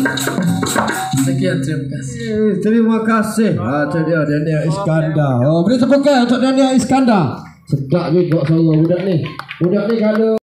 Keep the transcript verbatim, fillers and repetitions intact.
Sekian, terima kasih. Eh, terima kasih. Ah, itu dia Daniel Iskandar. Oh, beri tepuk tangan untuk Daniel Iskandar. Sedap juga suara budak ni. Budak ni kalau